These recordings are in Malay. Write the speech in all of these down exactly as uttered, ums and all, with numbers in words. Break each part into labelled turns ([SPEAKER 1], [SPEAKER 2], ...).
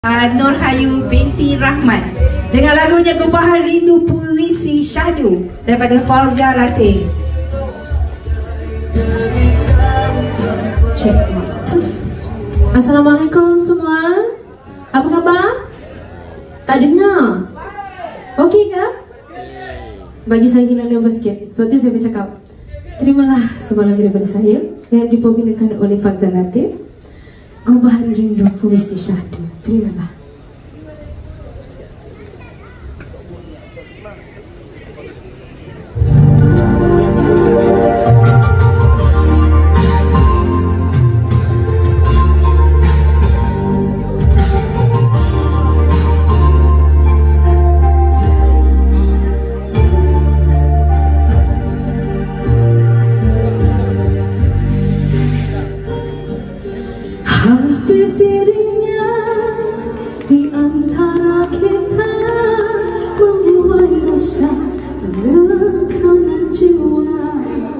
[SPEAKER 1] Uh, Nurhayu binti Rahman dengan lagunya Gumpahan Rindu Puisi Syahdu daripada Fauzia Latif.
[SPEAKER 2] Assalamualaikum semua. Apa khabar? Tak dengar? Okey ke? Bagi saya gila nervous sikit. Sebab tu saya bercakap, terimalah sebuah lagu daripada saya yang diperbinakan oleh Fauzia Latif, Gumpahan Rindu Puisi Syahdu. Terimalah.
[SPEAKER 3] Hadir dirinya di antara kita, membuai rasa menekan jiwa.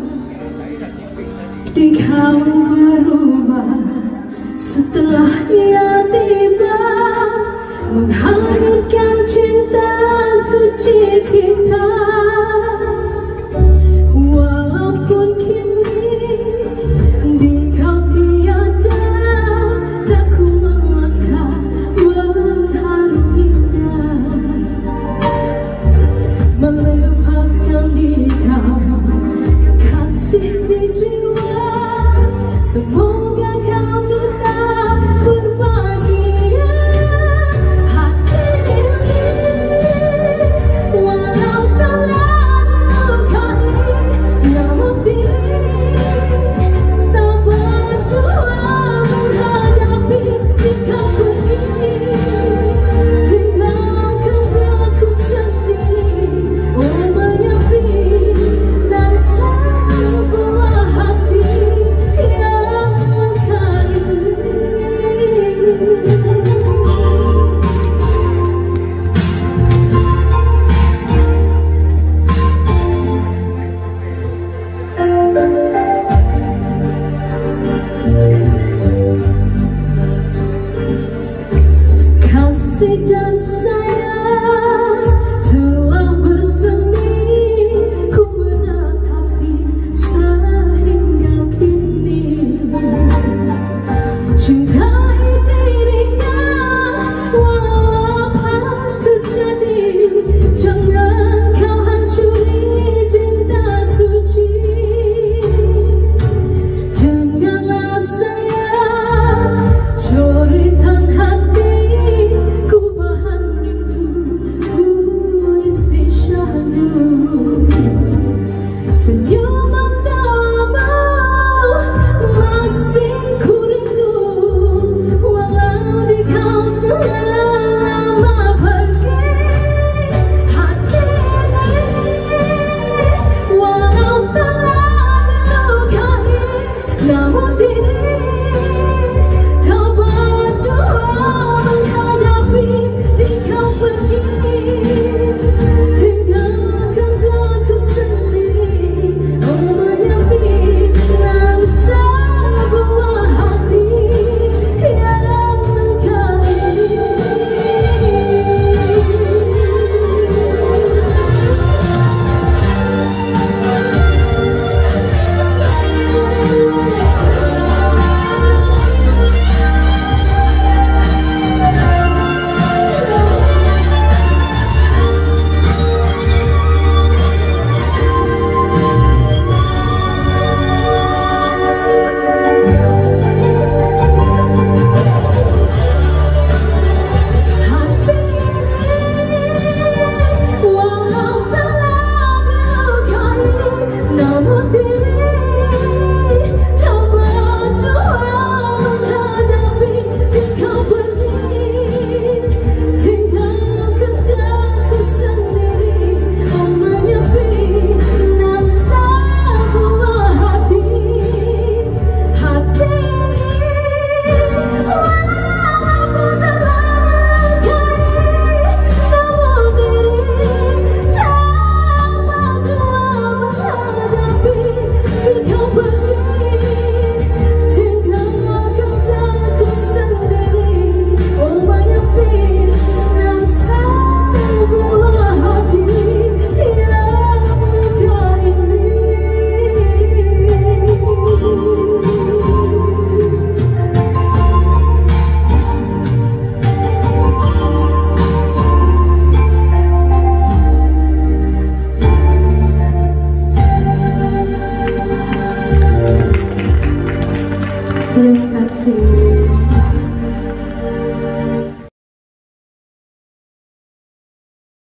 [SPEAKER 3] Dikau berubah setelah ia tiba, menghanyutkan cinta suci kita. Walaupun kini dikau tiada, tak ku melangkah mengharunginya, melepaskan dikau kasih di jiwa. Semoga kau tetap berbahagia. Hati ini walau telah dilukai, namun diri tak berjuang menghadapi jika pergi. Tinggalkan aku sendiri, oh menyepi dan sebuah hati yang melukai. Kasih dan sayang telah bersemi, ku menatapi sehingga kini. Cintai dirinya walau apa terjadi, jangan kau hancuri cinta suci. Janganlah sayang coretan hati, gumpahan rindu
[SPEAKER 2] Boleh.